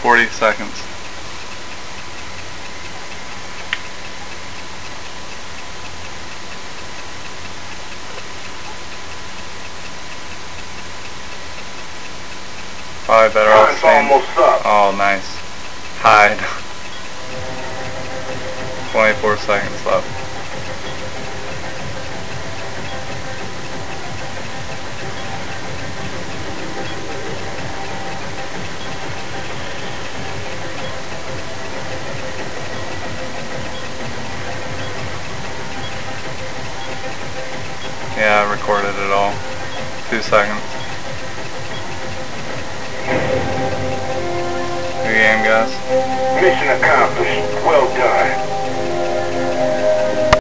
40 seconds. Probably better off staying. Oh, nice. Hide. 24 seconds left. Yeah, I recorded it all. 2 seconds. Good game, guys. Mission accomplished. Well done.